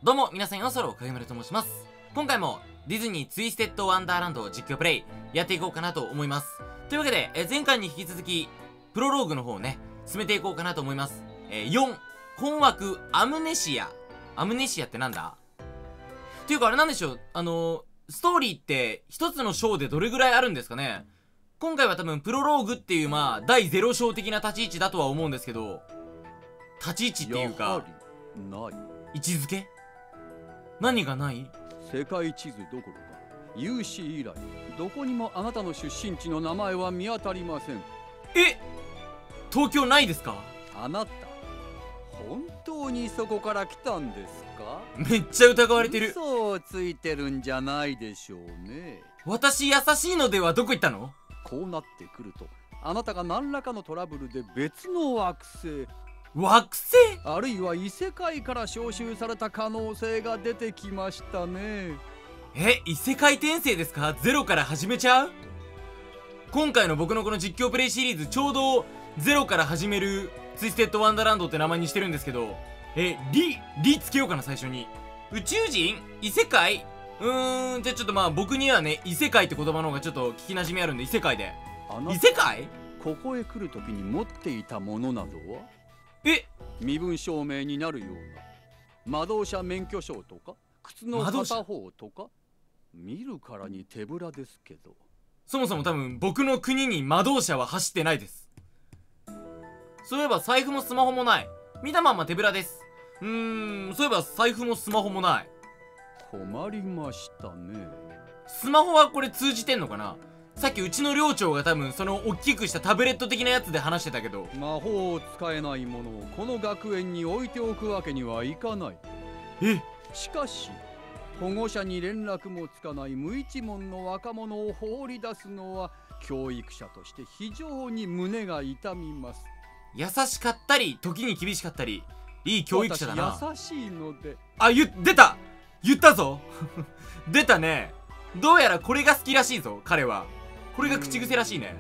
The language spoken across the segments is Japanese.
どうも皆さんよそろ影村と申します。今回もディズニーツイステッドワンダーランド実況プレイやっていこうかなと思います。というわけで、前回に引き続きプロローグの方をね進めていこうかなと思います。4困惑アムネシア。アムネシアってなんだっていうかあれなんでしょう、ストーリーって一つの章でどれぐらいあるんですかね。今回は多分プロローグっていう第0章的な立ち位置だとは思うんですけど、立ち位置っていうか位置づけ何がない？ 世界地図どころか有史以来どこにもあなたの出身地の名前は見当たりません。 東京ないですか？ あなた本当にそこから来たんですか？ めっちゃ疑われてる。 嘘をついてるんじゃないでしょうね。 私優しいのではどこ行ったの？ こうなってくるとあなたが何らかのトラブルで別の惑星あるいは異世界から招集された可能性が出てきましたね。 異世界転生ですか？ゼロから始めちゃう？今回の僕のこの実況プレイシリーズちょうどゼロから始めるツイステッドワンダーランドって名前にしてるんですけど、リつけようかな最初に。宇宙人？異世界？じゃあちょっと僕にはね異世界って言葉の方がちょっと聞きなじみあるんで異世界で。異世界？ ここへ来るときに持っていたものなどは身分証明になるような魔導者免許証とか靴の片方とか見るからに手ぶらですけど、 そもそも多分僕の国に魔導者は走ってないです。そういえば財布もスマホもない。見たまんま手ぶらです。そういえば財布もスマホもない。 困りましたね。 スマホはこれ通じてんのかな？さっきうちの寮長が多分その大きくしたタブレット的なやつで話してたけど、 魔法を使えないものをこの学園に置いておくわけにはいかない。しかし保護者に連絡もつかない無一文の若者を放り出すのは教育者として非常に胸が痛みます。 優しかったり時に厳しかったりいい教育者だな。 優しいので出た言ったぞ出たね。どうやらこれが好きらしいぞ彼は。これが口癖らしいね。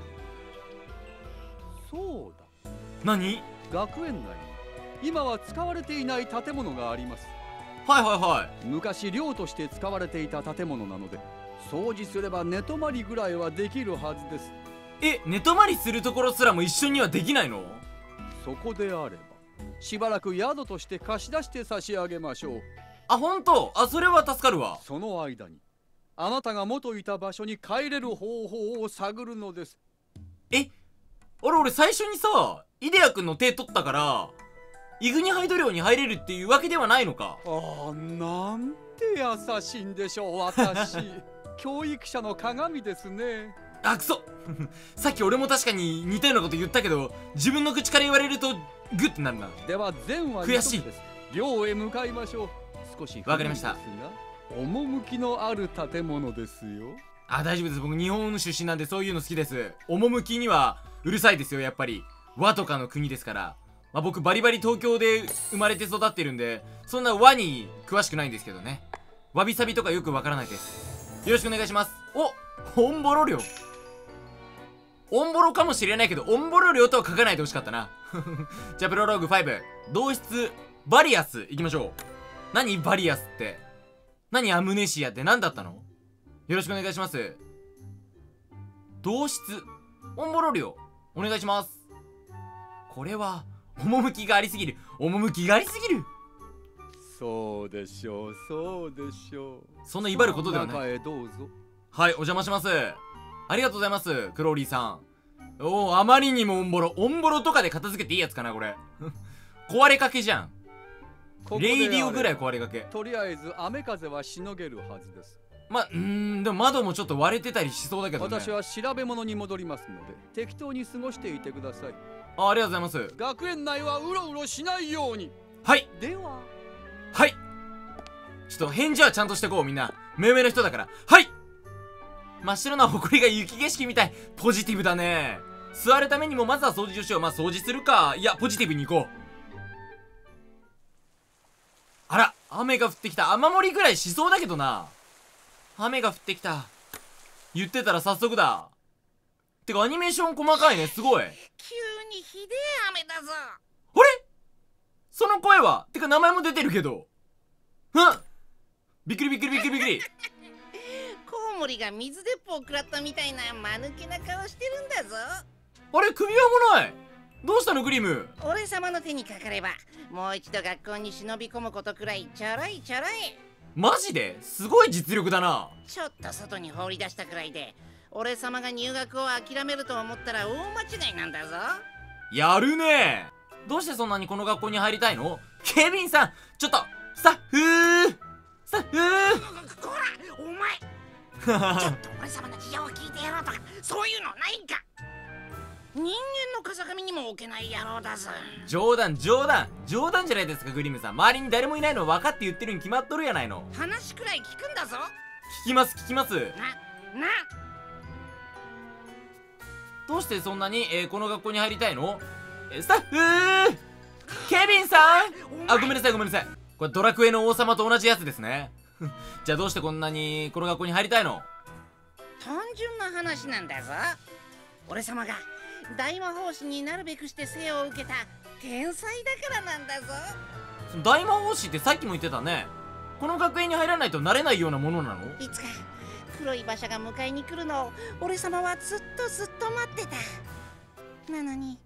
そうだ。 何？ 学園内に今は使われていない建物があります。昔寮として使われていた建物なので掃除すれば寝泊まりぐらいはできるはずです。 寝泊まりするところすらも一緒にはできないの？ そこであればしばらく宿として貸し出して差し上げましょう。 本当？それは助かるわ。 その間にあなたが元いた場所に帰れる方法を探るのです。 俺最初にさイデア君の手取ったからイグニハイド寮に入れるっていうわけではないのか？ なんて優しいんでしょう私教育者の鏡ですね。 くそさっき俺も確かに似たようなこと言ったけど自分の口から言われるとグッてなるな。 では善は悔しい。 寮へ向かいましょう。少しわかりました。 趣のある建物ですよ。 大丈夫です。僕日本出身なんでそういうの好きです。趣にはうるさいですよやっぱり。和とかの国ですから。僕バリバリ東京で生まれて育ってるんでそんな和に詳しくないんですけどね。わびさびとかよくわからないです。よろしくお願いします。オンボロ寮。オンボロかもしれないけどオンボロ寮とは書かないでほしかったなじゃあプロローグ5同室バリアスいきましょう。何バリアスって？何アムネシアって何だったの？よろしくお願いします。同室オンボロ寮お願いします。これは趣がありすぎる。 そうでしょうそんな威張ることではない。 中へどうぞ。 お邪魔します。ありがとうございますクローリーさん。あまりにもオンボロとかで片付けていいやつかなこれ壊れかけじゃん。レイディオぐらい壊れかけ。 とりあえず雨風はしのげるはずです。 でも窓もちょっと割れてたりしそうだけどね。 私は調べ物に戻りますので適当に過ごしていてください。 ありがとうございます。 学園内はうろうろしないように。ではちょっと返事はちゃんとしてこうみんな。目上の人だから。真っ白な埃が雪景色みたい。ポジティブだね。座るためにもまずは掃除をしよう。掃除するか。いやポジティブに行こう。雨が降ってきた。雨漏りぐらいしそうだけどな。雨が降ってきた言ってたら早速だ。てかアニメーション細かいね。すごい。 急にひでえ雨だぞ。 その声はてか名前も出てるけどびっくりびっくりびっくりびっくり。 コウモリが水鉄砲を食らったみたいな間抜けな顔してるんだぞ。 あれ、首輪もない。どうしたのグリム。 俺様の手にかかればもう一度学校に忍び込むことくらいちょろいちょろい。 マジですごい実力だな。 ちょっと外に放り出したくらいで俺様が入学を諦めると思ったら大間違いなんだぞ。 やるね。どうしてそんなにこの学校に入りたいの？ケビンさん、ちょっとスタッフこらお前ちょっと俺様の事情を聞いてやろうとかそういうのないんか。人間の風上にも置けない野郎だぞ。 冗談冗談冗談じゃないですかグリムさん。周りに誰もいないの分かって言ってるに決まっとるやないの。 話くらい聞くんだぞ。 聞きます聞きます。 などうしてそんなに、この学校に入りたいの？スタッフケビンさん、あ、ごめんなさいごめんなさい。これドラクエの王様と同じやつですね。じゃあどうしてこんなにこの学校に入りたいの？ 単純な話なんだぞ。俺様が大魔法師になるべくして生を受けた天才だからなんだぞ。 その大魔法師ってさっきも言ってたね。この学園に入らないとなれないようなものなの？ いつか黒い馬車が迎えに来るのを俺様はずっとずっと待ってた。なのに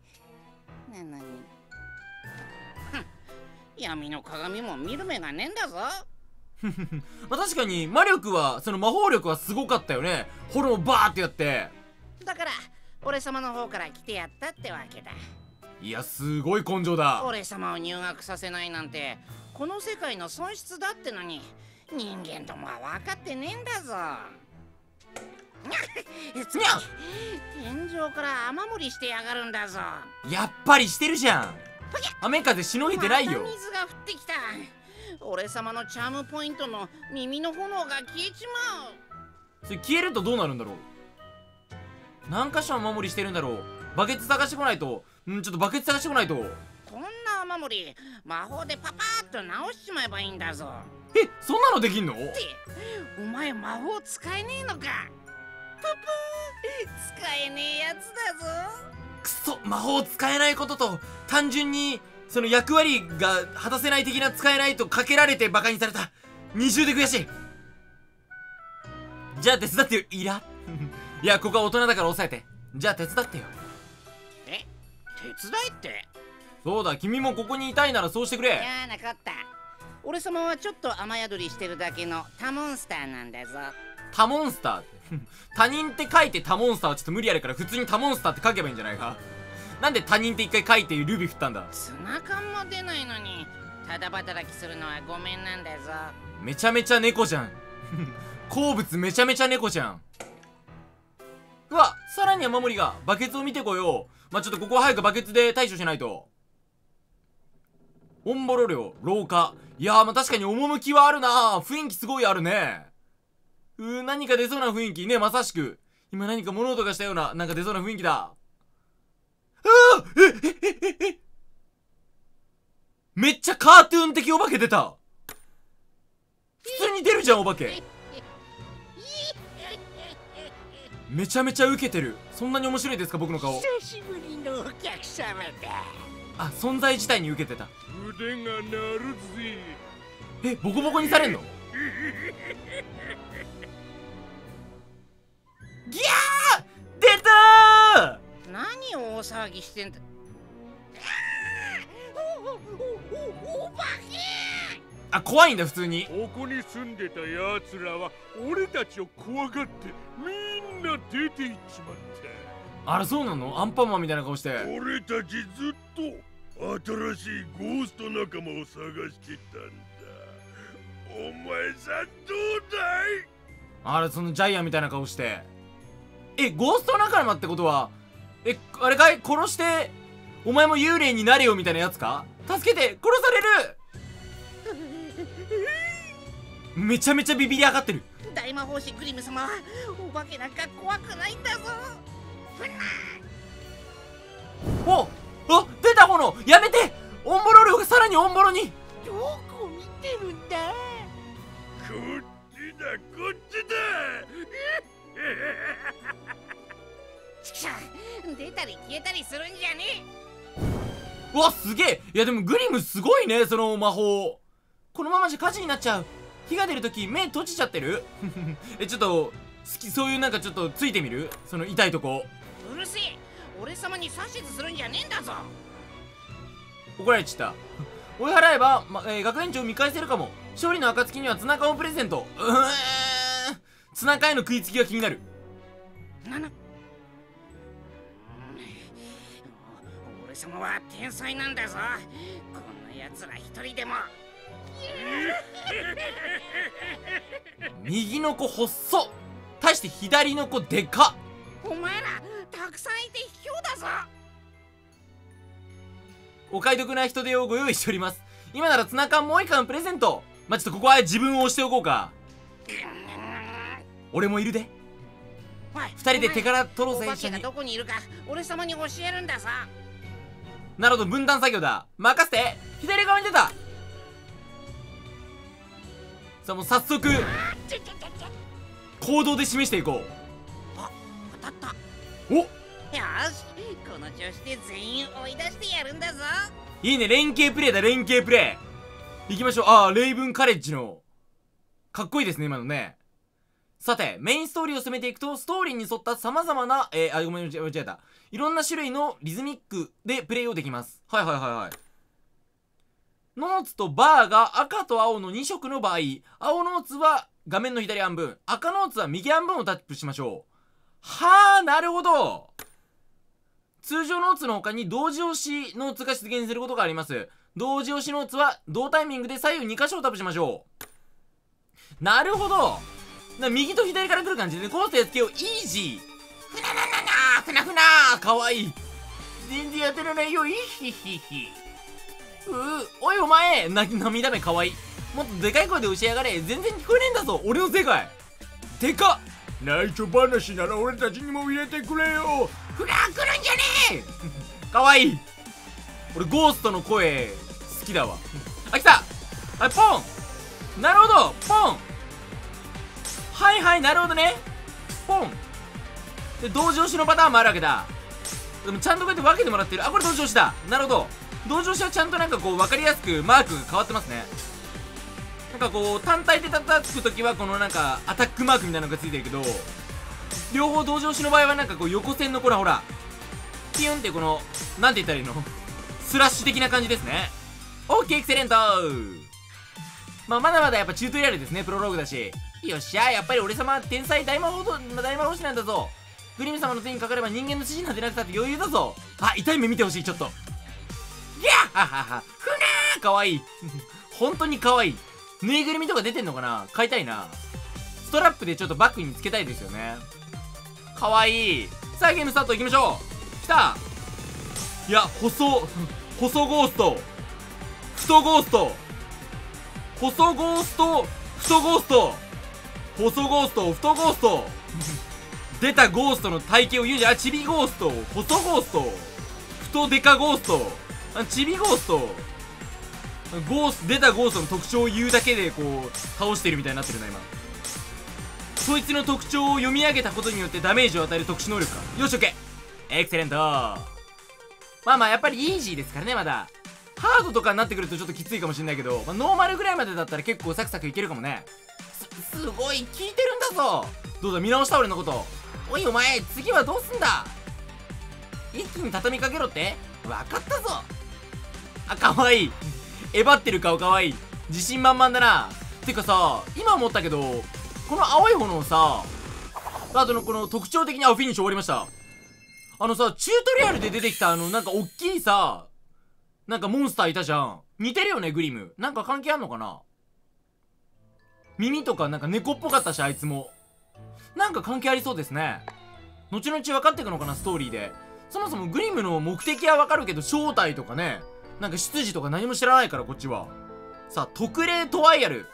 闇の鏡も見る目がねえんだぞ。 まあ確かに魔力は、その魔法力はすごかったよね。炎をバーってやって。 だから俺様の方から来てやったってわけだ。 いや、すごい根性だ。 俺様を入学させないなんてこの世界の損失だってのに人間どもは分かってねえんだぞ。天井から雨漏りしてやがるんだぞ。 やっぱりしてるじゃん。雨風しのげてないよ。 また水が降ってきた。俺様のチャームポイントの耳の炎が消えちまう。 それ消えるとどうなるんだろう。何箇所雨漏りしてるんだろう。バケツ探してこないと。ちょっとバケツ探してこないと。 こんな雨漏り魔法でパパーっと直しちまえばいいんだぞ。 え、そんなのできんの？ ってお前魔法使えねえのか。ププー使えねえやつだぞ。 くそ、魔法使えないことと単純にその役割が果たせない的な使えないとかけられてバカにされた。二重で悔しい。じゃあ手伝ってよ、イラ。いや、ここは大人だから抑えて。じゃあ手伝ってよ。 え、手伝いって？ そうだ、君もここにいたいならそうしてくれ。 いやなかった。俺様はちょっと雨宿りしてるだけのタモンスターなんだぞ。 タモンスターって他人って書いてタモンスターはちょっと無理あるから普通にタモンスターって書けばいいんじゃないか。なんで他人って一回書いてルビ振ったんだ。 ツナ缶も出ないのにただ働きするのはごめんなんだぞ。 めちゃめちゃ猫じゃん。好物めちゃめちゃ猫じゃん。うわ、さらに雨漏りが。バケツを見てこよう。まあ、ちょっとここは早くバケツで対処しないと。オンボロ寮、廊下。いやー、まあ、確かに趣はあるな。雰囲気すごいあるね。何か出そうな雰囲気ね、まさしく。今何か物音がしたような、なんか出そうな雰囲気だ。めっちゃカートゥーン的お化け出た。普通に出るじゃん、お化け。めちゃめちゃウケてる。そんなに面白いですか、僕の顔。 久しぶりのお客様だ。 あ、存在自体にウケてた。 腕が鳴るぜ。 え、ボコボコにされんの？ギャー！出たー！ 何を大騒ぎしてんだ。お化け！ あ、怖いんだ普通に。 ここに住んでたやつらは俺たちを怖がってみんな出ていっちまった。 あら、そうなの？アンパンマンみたいな顔して。 俺たちずっと新しいゴースト仲間を探してたんだ。お前さんどうだい？ あら、そのジャイアンみたいな顔して。え、ゴースト仲間ってことは、あれかい？殺してお前も幽霊になれよみたいなやつか？助けて！殺される！めちゃめちゃビビり上がってる。 大魔法師グリム様はお化けなんか怖くないんだぞ。 お！あ、出た炎！やめて！オンボロ量がさらにオンボロに。 どこ見てるんだ。 こっちだこっちだ。 ちくしょう、出たり消えたりするんじゃねえ。 うわ、すげえ。いやでもグリムすごいね、その魔法。 このままじゃ火事になっちゃう。火が出るとき目閉じちゃってるちょっとそういうなんかちょっとついてみる、その痛いとこ。 うるせえ、俺様に指図するんじゃねえんだぞ。 怒られちゃった追い払えば、学園長を見返せるかも。勝利の暁にはツナ缶をプレゼント。ツナ缶への食いつきが気になる。 俺様は天才なんだぞ。こんな奴ら一人でも。 右の子細っ、対して左の子でかっ。 お前らたくさんいて卑怯だぞ。 お買い得な人手をご用意しております。今ならツナ缶もう一缶プレゼント。ちょっとここは自分を押しておこうか。俺もいるで。二人で手から取ろうぜ。一緒に。 どこにいるか俺様に教えるんださ。 なるほど、分担作業だ。任せて。左側に出た。さあもう早速行動で示していこう。 あ、当たった。 お、 よし、この調子で全員追い出してやるんだぞ。 いいね、連携プレイだ、連携プレイ。行きましょう。ああ、レイブンカレッジのかっこいいですね、今のね。さて、メインストーリーを進めていくと、ストーリーに沿った様々な、ごめん、間違えた。いろんな種類のリズミックでプレイをできます。はいはいはいはい。ノーツとバーが赤と青の2色の場合、青ノーツは画面の左半分、赤ノーツは右半分をタップしましょう。はあ、なるほど。通常ノーツの他に同時押しノーツが出現することがあります。同時押しノーツは同タイミングで左右2箇所をタップしましょう。なるほど。右と左から来る感じで、ね、コースやっつけよう。イージー。ふななななふなふなかわいい。全然やってらないよ。いひひひ。おいお前、涙目かわいい。もっとでかい声で教えやがれ。全然聞こえねえんだぞ。俺の世界でかっ。 内緒話なら俺たちにも入れてくれよ。 フラー来るんじゃねえかわいい。俺ゴーストの声好きだわ。あ、来た。あ、ポン。なるほど、ポン。はいはい、なるほどね。ポンで同時押しのパターンもあるわけだ。でもちゃんとこうやって分けてもらってる。あ、これ同時押しだ。なるほど。同時押しはちゃんとなんかこう分かりやすくマークが変わってますね。なんかこう単体で叩くときはこのなんかアタックマークみたいなのがついてるけど、両方同時押しの場合はなんかこう横線のほらピュンってこのなんて言ったらいいのスラッシュ的な感じですね。オッケー、エクセレント。まだまだやっぱチュートリアルですね。プロローグだし。よっしゃ、やっぱり俺様は天才大魔法師なんだぞ。グリム様の手にかかれば人間の指示なんてなくたって余裕だぞ。あ、痛い目見てほしい。ちょっとギャッはははふなーかわいい本当にかわいい。ぬいぐるみとか出てんのかな。買いたいな。ストラップでちょっとバッグにつけたいですよね。かわいい。さあゲームスタートいきましょう。きた。いや、細ゴースト、太ゴースト、細ゴースト、太ゴースト、細ゴースト、太ゴースト出たゴーストの体型を言うじゃん。チビゴースト、細ゴースト、太デカゴースト、チビゴースト、出たゴーストの特徴を言うだけでこう倒してるみたいになってるな今。そいつの特徴を読み上げたことによってダメージを与える特殊能力か。よし、オッケー、エクセレント。やっぱりイージーですからね。まだハードとかになってくるとちょっときついかもしれないけど、ノーマルぐらいまでだったら結構サクサクいけるかもね。すごい効いてるんだぞ。どうだ、見直した俺のこと。おいお前、次はどうすんだ。一気に畳みかけろって。分かったぞ。あ、かわいい。えばってる顔かわいい。自信満々だな。てかさ、今思ったけどこの青い炎さ、あとのこの特徴的にフィニッシュ終わりました。チュートリアルで出てきたなんかおっきいさ、なんかモンスターいたじゃん。似てるよね、グリム。なんか関係あんのかな。耳とかなんか猫っぽかったし、あいつもなんか関係ありそうですね。後々分かっていくのかな、ストーリーで。そもそもグリムの目的は分かるけど正体とかね、なんか出自とか何も知らないからこっちは。さあ、特例トライアル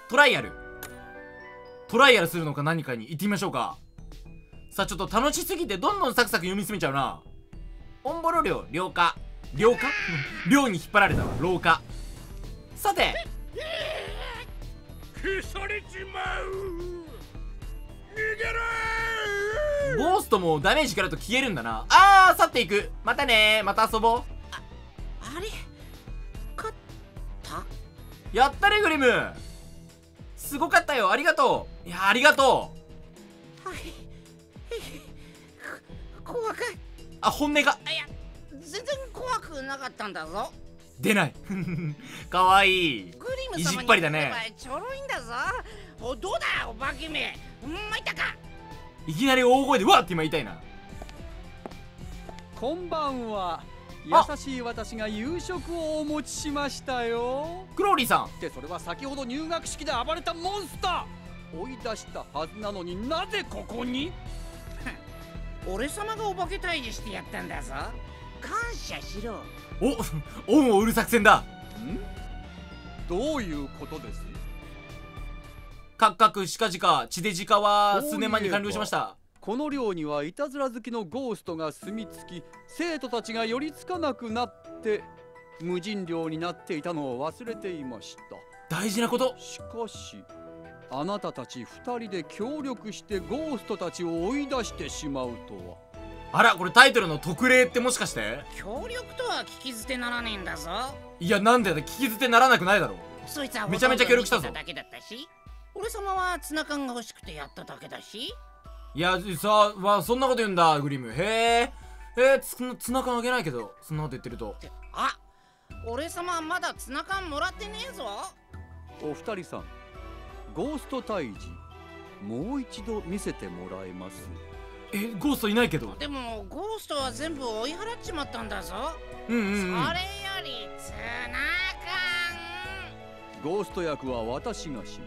するのか何かに行ってみましょうか。さあ、ちょっと楽しすぎてどんどんサクサク読み進めちゃうな。オンボロ寮、寮下寮に引っ張られたわ。廊下。さて、 消されちまう。逃げろ。 ゴーストもダメージ食らうと消えるんだな。去っていく。またねー。また遊ぼう。 あれ勝ったやったねグリム。すごかったよ、ありがとう。いや、ありがとう。 はい。怖かい。 あ、本音がいや、全然怖くなかったんだぞ。 出ないかわいい。 グリム意地様にっ張りだね。 ちょろいんだぞ。お、どうだお化けめ。参ったか。 いきなり大声でわって今言いたいな。 こんばんは。 あ優しい私が夕食をお持ちしましたよ。 クローリーさん。 ってそれは先ほど入学式で暴れたモンスター。追い出したはずなのになぜここに？ 俺様がお化け退治してやったんだぞ。感謝しろ。 恩を売る作戦だ。 どういうことです？ カクカクシカジカ地デジカは数年前に完了しました。 この寮にはいたずら好きのゴーストが住み着き、生徒たちが寄りつかなくなって無人寮になっていたのを忘れていました。 大事なこと。 しかしあなたたち2人で協力してゴーストたちを追い出してしまうとは。 あら、これタイトルの特例ってもしかして？ 協力とは聞き捨てならねえんだぞ。 いや、なんでだ、聞き捨てならなくないだろ。 そいつはめちゃめちゃ協力したぞ。 だけだったし、俺様はツナ缶が欲しくてやっただけだし。 いや、さあ、そんなこと言うんだグリム。へえ、ツナ缶あげないけど、そんなこと言ってると。 あ、俺様まだツナ缶もらってねえぞ。 お二人さん、ゴースト退治もう一度見せてもらえます？ ゴーストいないけど。 でもゴーストは全部追い払っちまったんだぞ。 うんうんうん。 それよりツナゴースト役は私がします。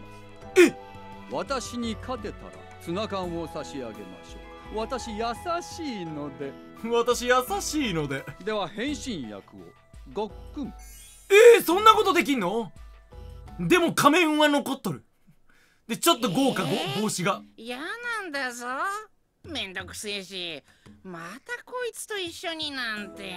私に勝てたらツナ缶を差し上げましょう。私優しいので。 私優しいので。 では変身役をごっくん。 そんなことできんの？でも仮面は残っとる。でちょっと豪華、帽子が嫌なんだぞ。めんどくせえし、またこいつと一緒になんて。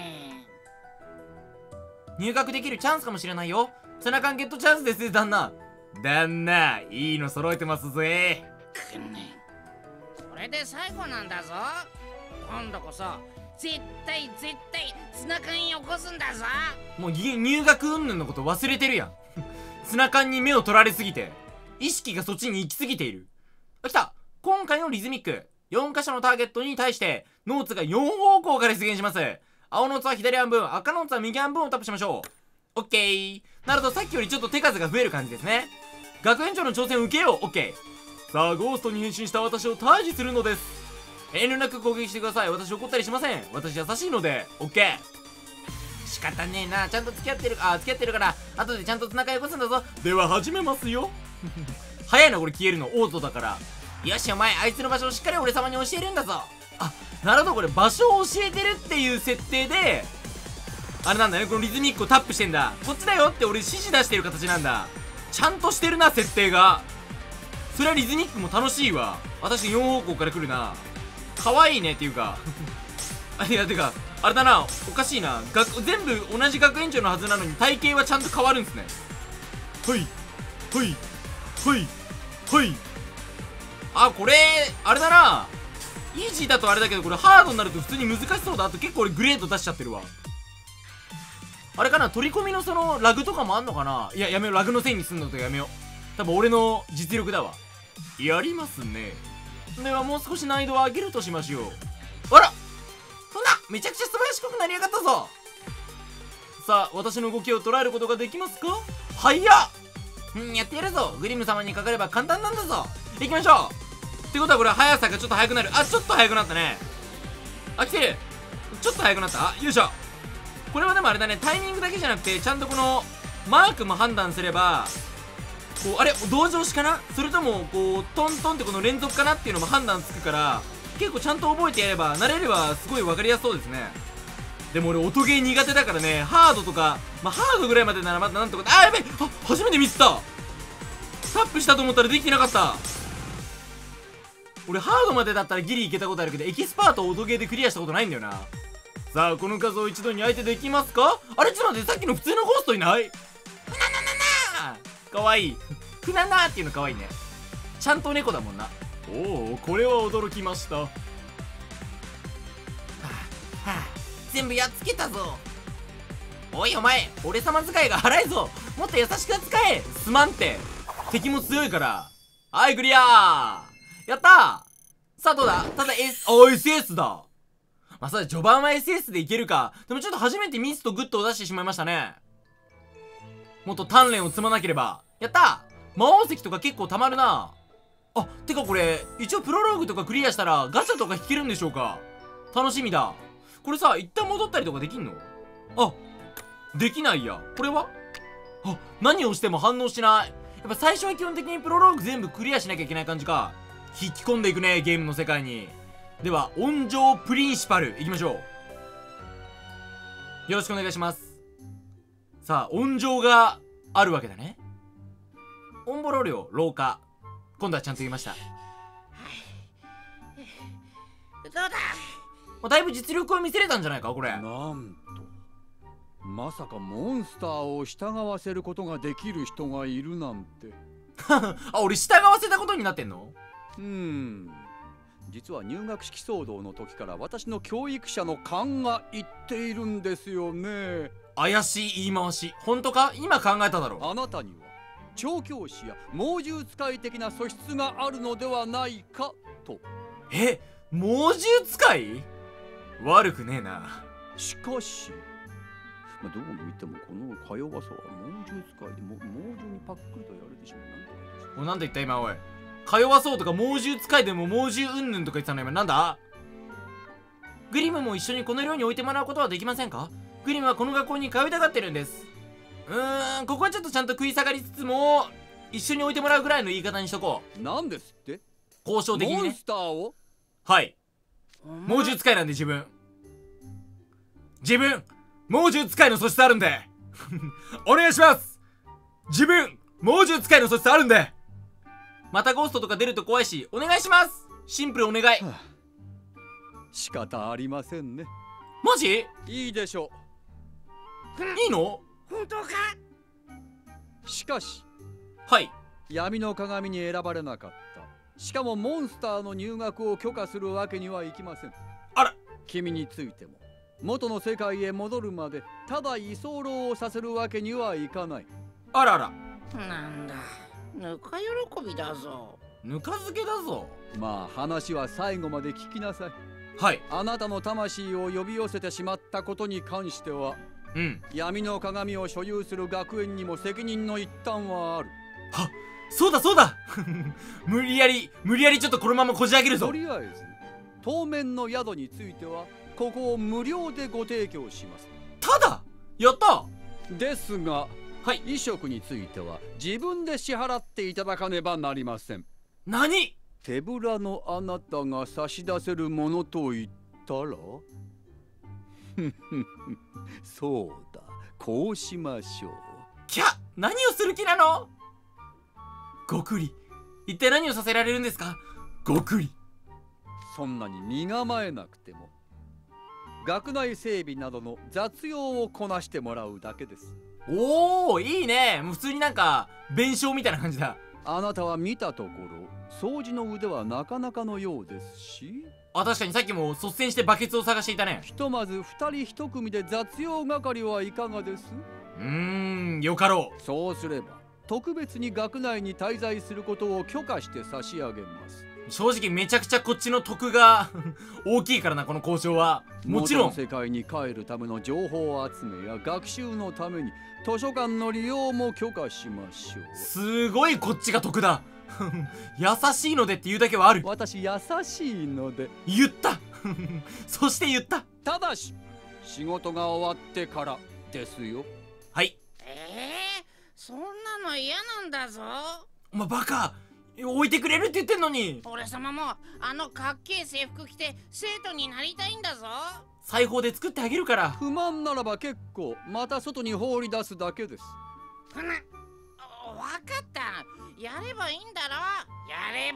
入学できるチャンスかもしれないよ。ツナ缶ゲットチャンスですね、旦那。旦那、いいの揃えてますぜ。 くんねん、これで最後なんだぞ。今度こそ絶対ツナ缶よこすんだぞ。 もう入学云々のこと忘れてるやんツナ缶に目を取られすぎて意識がそっちに行き過ぎている。来た。今回のリズミック4箇所のターゲットに対してノーツが4方向から出現します。青ノーツは左半分、赤ノーツは右半分をタップしましょう。オッケー。なるとさっきよりちょっと手数が増える感じですね。学園長の挑戦を受けよう。オッケー。さあゴーストに変身した私を退治するのです。遠慮なく攻撃してください。私怒ったりしません。私優しいのでオッケー。仕方ねえな。ちゃんと付き合ってるから後でちゃんと仲良くすんだぞ。では始めますよ早いなこれ消えるの。オートだから。よしお前、あいつの場所をしっかり俺様に教えるんだぞ。あ、なるほど、これ場所を教えてるっていう設定であれなんだね、このリズミックをタップしてんだ。こっちだよって俺指示出してる形なんだ。ちゃんとしてるな設定が。それはリズミックも楽しいわ。私4方向から来るな。可愛いねっていうかいやてかあれだな、おかしいな。全部同じ学園長のはずなのに体型はちゃんと変わるんすね。ほいほいほいほい。あ、これあれだな。イージーだとあれだけど、これハードになると普通に難しそうだ。あと結構俺グレード出しちゃってるわ。あれかな、取り込みのそのラグとかもあんのかな。いや、やめよう。ラグのせいにすんのとやめよう。多分俺の実力だわ。やりますね。ではもう少し難易度を上げるとしましょう。あら、そんなめちゃくちゃ素晴らしくなりやがったぞ。さあ私の動きを捉えることができますか。はいややってやるぞ。グリム様にかかれば簡単なんだぞ。行きましょう。ってことはこれ速さがちょっと速くなる。あ、ちょっと速くなったね。あ、来てる。ちょっと速くなった。よいしょ。これはでもあれだね、タイミングだけじゃなくてちゃんとこのマークも判断すれば、こうあれ同情しかな、それともこうトントンってこの連続かなっていうのも判断つくから、結構ちゃんと覚えてやれば慣れればすごい分かりやすそうですね。でも俺音ゲー苦手だからね、ハードとか、まあハードぐらいまでならまだなんとか。あ、やべえ、あ、初めてミスった。タップしたと思ったらできてなかった。俺ハードまでだったらギリいけたことあるけど、エキスパートを音ゲーでクリアしたことないんだよな。さあこの数を一度に相手できますか。あれちょっと待って、さっきの普通のゴーストいない。ふななななー、かわいいふななーっていうのかわいいね。ちゃんと猫だもんな。おお、これは驚きました。はあ、はあ、全部やっつけたぞ。 おいお前、俺様使いが荒いぞ。もっと優しく使え。すまんって。敵も強いから。はい、クリアー。やったー。さあどうだ。ただ SS だ。まあさ、序盤は SS でいけるか。でもちょっと初めてミスとグッドを出してしまいましたね。もっと鍛錬を積まなければ。やったー。魔王石とか結構溜まるな。あ、てかこれ、一応プロローグとかクリアしたらガチャとか引けるんでしょうか。楽しみだ。これさ、一旦戻ったりとかできんの？あ、できないや。これは？あ、何をしても反応しない。やっぱ最初は基本的にプロローグ全部クリアしなきゃいけない感じか。引き込んでいくね、ゲームの世界に。では、温情プリンシパル、行きましょう。よろしくお願いします。さあ、温情があるわけだね。オンボロ領、廊下。今度はちゃんと言いました。 どうだ。 だいぶ実力を見せれたんじゃないか、これ。 なんと、まさかモンスターを従わせることができる人がいるなんて。 あ、俺従わせたことになってんの？ 実は入学式騒動の時から私の教育者の勘が言っているんですよね。 怪しい言い回し。本当か？今考えただろ。 あなたには調教師や猛獣使い的な素質があるのではないかと。 猛獣使い？悪くねえな。 しかし、どう見てもこのか弱さは猛獣使いで猛獣にパックリとやられてしまう。 なんて言った今、おい。か弱そうとか猛獣使いでも猛獣うんぬんとか言ってたの今。なんだ？グリムも一緒にこの寮に置いてもらうことはできませんか？グリムはこの学校に通いたがってるんです。ここはちょっとちゃんと食い下がりつつも一緒に置いてもらうぐらいの言い方にしとこう。 なんですって？ 交渉的にね。 モンスターを？ はい。猛獣使いなんで自分猛獣使いの素質あるんでお願いします。自分猛獣使いの素質あるんで。またゴーストとか出ると怖いしお願いします。シンプルお願い。 仕方ありませんね。 マジ？ いいでしょいいの？ 本当か？ しかし、 はい。 闇の鏡に選ばれなかった。しかもモンスターの入学を許可するわけにはいきません。 あら。 君についても元の世界へ戻るまでただ居候をさせるわけにはいかない。 あらあら。 なんだ、ぬか喜びだぞ。 ぬか漬けだぞ。 まあ話は最後まで聞きなさい。 はい。 あなたの魂を呼び寄せてしまったことに関しては、闇の鏡を所有する学園にも責任の一端はある。 はっ、そうだそうだ無理やりちょっとこのままこじ開けるぞ。 とりあえず当面の宿についてはここを無料でご提供します。 ただやった。 ですが、 はい、 衣食については自分で支払っていただかねばなりません。 何？ 手ぶらのあなたが差し出せるものと言ったらそうだ、こうしましょう。 キャ、何をする気なの？ごくり、一体何をさせられるんですか？ごくり。 そんなに身構えなくても学内整備などの雑用をこなしてもらうだけです。 おお、いいね。もう普通になんか弁償みたいな感じだ。 あなたは見たところ掃除の腕はなかなかのようですし。 あ、確かにさっきも率先してバケツを探していたね。 ひとまず2人1組で雑用係はいかがです？ よかろう。 そうすれば特別に学内に滞在することを許可して差し上げます。 正直めちゃくちゃこっちの得が大きいからな、この交渉は。もちろん元の世界に帰るための情報集めや学習のために図書館の利用も許可しましょう。 すごいこっちが得だ優しいのでって言うだけはある。 私優しいので言ったそして言った。 ただし仕事が終わってからですよ。 はい。 そんなの嫌なんだぞ。 お前バカ、置いてくれるって言ってんのに。 俺様もあのかっけえ制服着て生徒になりたいんだぞ。 裁縫で作ってあげるから。 不満ならば結構、また外に放り出すだけです。 わかった、やればいいんだろ。やれ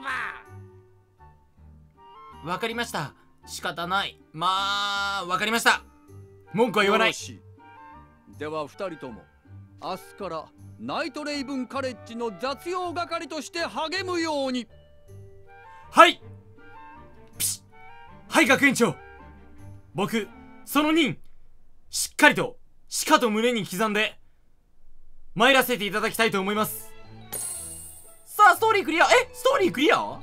ば。 わかりました、仕方ない。まあわかりました、文句は言わない。 では2人とも明日からナイトレイブンカレッジの雑用係として励むように。 はい。ピシッ。はい、学園長、僕その任しっかりとしかと胸に刻んで参らせていただきたいと思います。さあストーリークリア。ストーリークリア。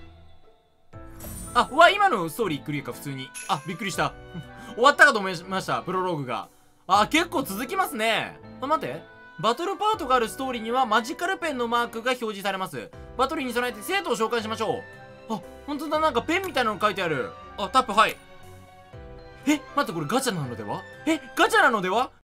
今のストーリークリアか。普通にびっくりした終わったかと思いました、プロローグが。結構続きますね。待って、バトルパートがあるストーリーにはマジカルペンのマークが表示されます。バトルに備えて生徒を紹介しましょう。ほんとだ、なんかペンみたいなの書いてある。タップ。はい。待って、これガチャなのでは？ガチャなのでは？